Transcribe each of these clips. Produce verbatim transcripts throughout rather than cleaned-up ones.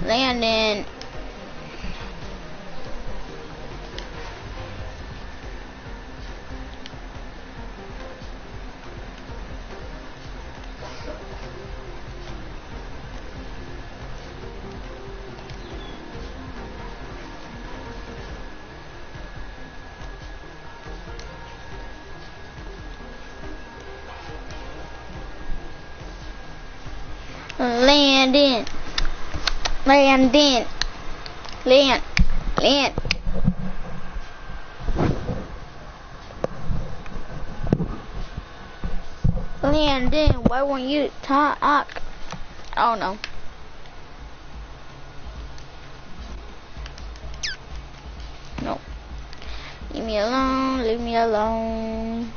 Landon. Landon. Landon. Land. Land. Landon, why won't you talk? I don't know. No. Leave me alone. Leave me alone.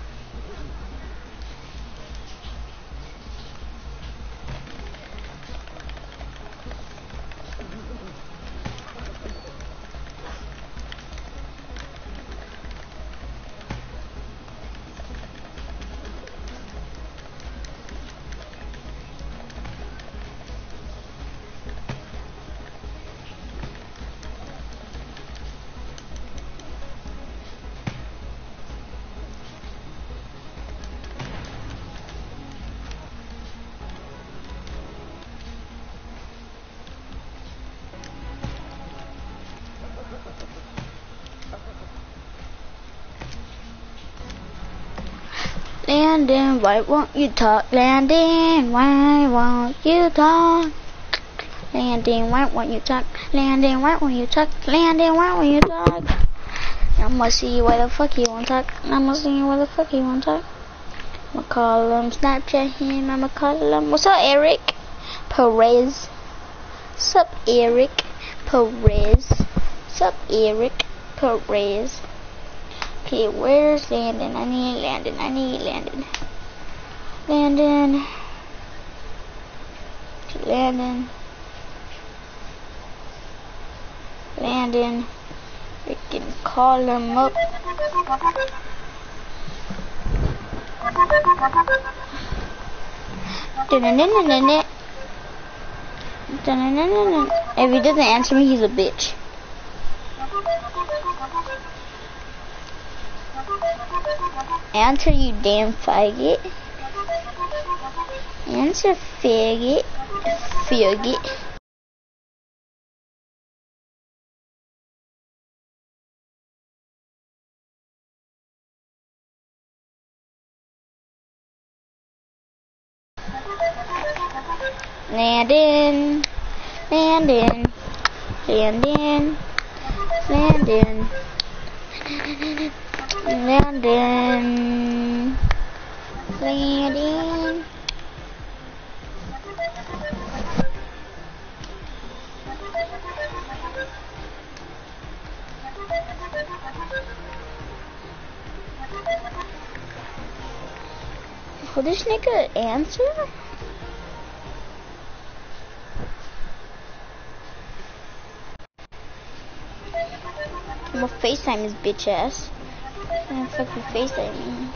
Landon, why won't you talk? Landon, why won't you talk? Landon, why won't you talk? Landon, why won't you talk? Landon, why won't you talk? I'ma see why the fuck he won't talk. I'ma see why the fuck he won't talk. I'ma call him, Snapchat him. I'ma call him. What's up, Eric Perez? What's up, Eric Perez? What's up, Eric Perez? Okay, where's Landon? I need Landon. I need Landon. Landon. Landon. Landon. We can call him up. If he doesn't answer me, he's a bitch. Answer, you damn faggot. Answer, faggot. Faggot. Landon. Landon. Landon. Landon. Landon. Landon. Will this nigga answer? I'm gonna FaceTime his bitch ass. I'm gonna fucking FaceTime me.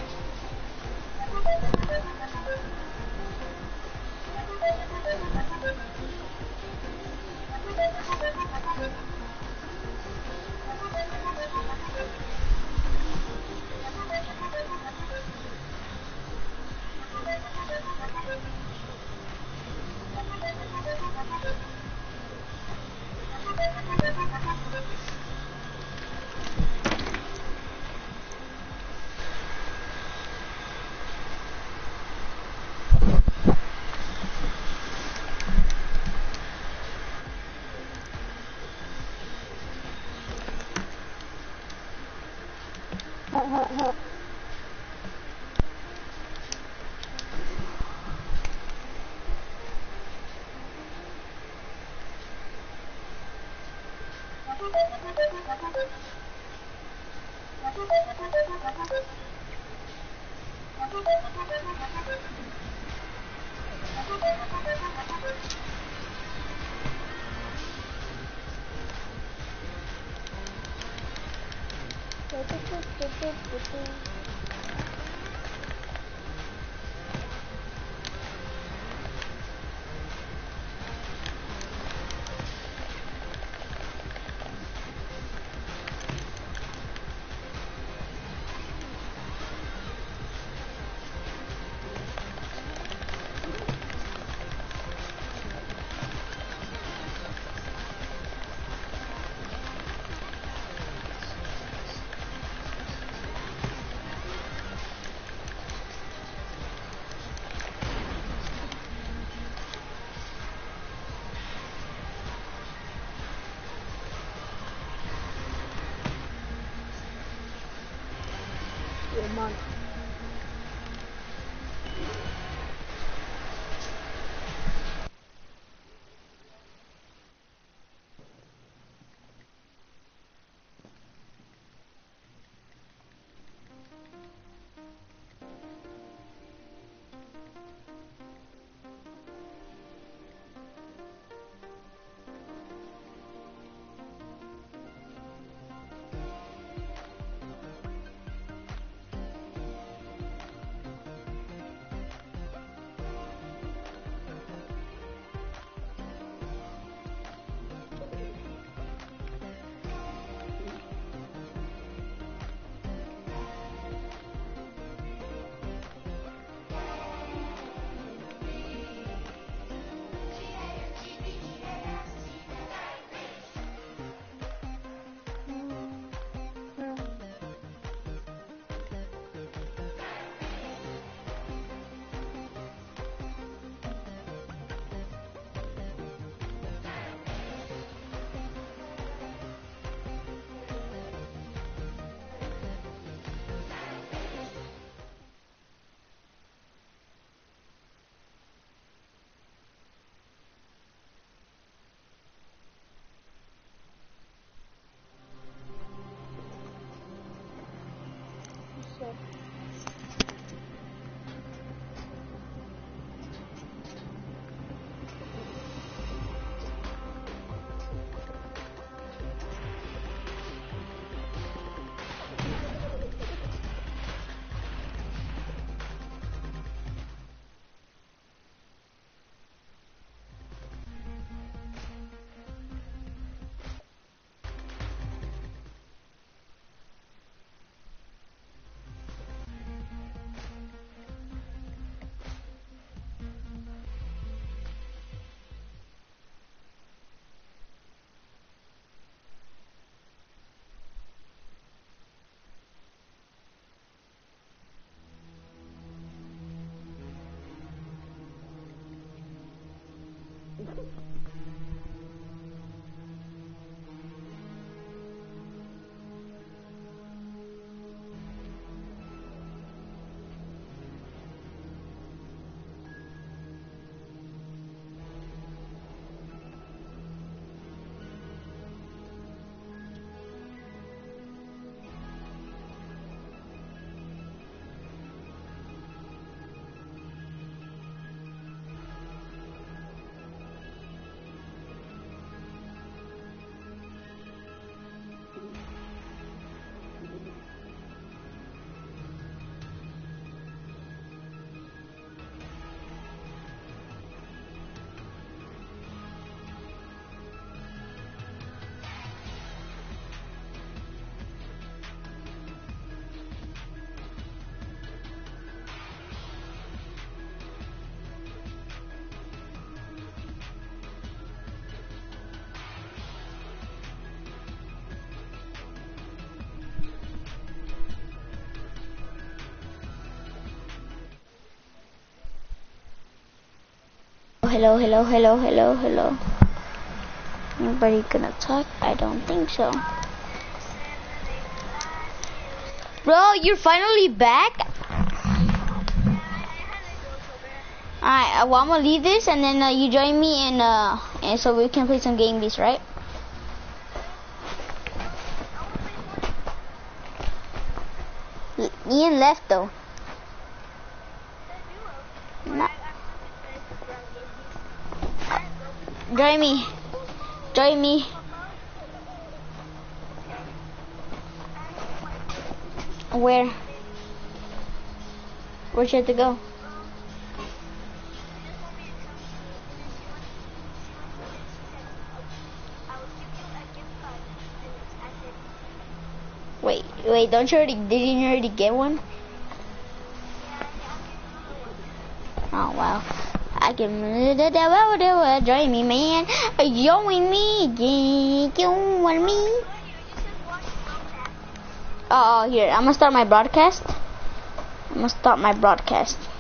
a month. Hello, hello, hello, hello, hello. Anybody gonna talk? I don't think so. Bro, you're finally back? Alright, uh, well, I'm gonna leave this and then uh, you join me and uh, and so we can play some Gang Beasts, right? L Ian left though. Not join me. Join me. Where? Where'd you have to go? Wait, wait, don't you already, didn't you already get one? Oh, wow. I can, join me, man. Join me, join me. Oh, here, I'm gonna start my broadcast. I'm gonna start my broadcast.